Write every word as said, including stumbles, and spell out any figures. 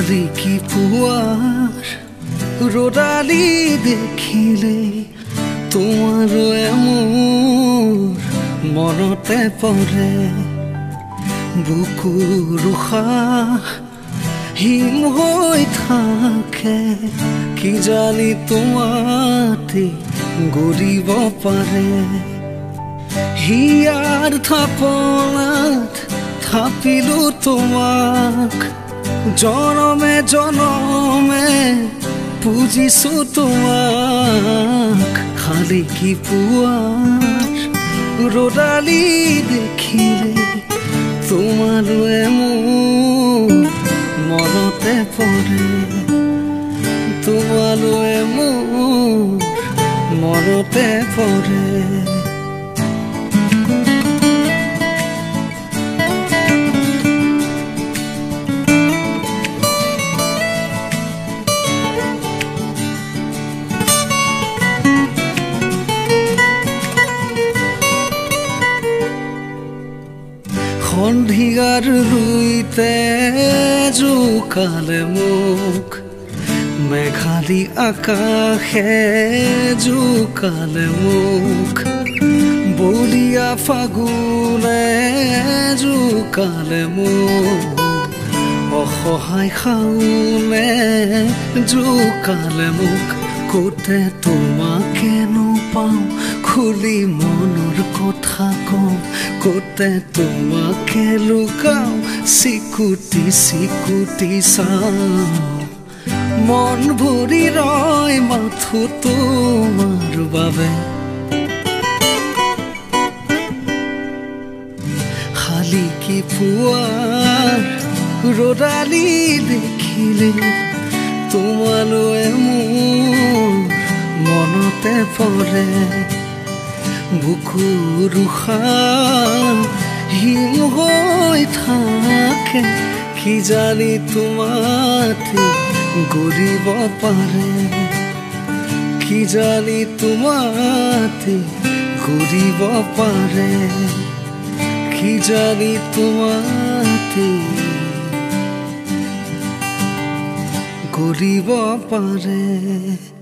শালিকি পুৱাৰ ৰ'দালি দেখিলে তোমাৰ মোৰ মনতে পৰে বুকুৰ উশাহ হিম হৈ থাকে কি জানি তোমাতে গৰিব পাৰে হিয়াৰ থাপনাত থাপিলো তোমাক জনমে জনমে পুজিছো তোমাক শালিকি পুৱাৰ ৰ'দালি দেখিলে তোমালৈ মোৰ মনতে পৰে তোমালৈ মোৰ মনতে পৰে সন্ধিয়াৰ ৰুইতে জোকালে মোক মেঘালী আকাশে জোকালে মোক বলিয়া ফাগুনে জোকালে মোক অসহায় শাওনে জোকালে মোক কোতে তোমাকেনো পাওঁ খুলি মনৰ কথা কওঁ কোতে তোমাকে লুকাওঁ চিকুটি চিকুটি চাওঁ মন ভৰি ৰয় মাথো তোমাৰ বাবে শালিকি পুৱাৰ ৰ'দালি দেখিলে তোমালৈ মোৰ মনতে পৰে বুকুৰ উশাহ হিম হৈ থাকে কি জানি তোমাতে গৰিব পাৰে কি জানি তোমাতে গৰিব পাৰে কি জানি তোমাতে গৰিব পাৰে।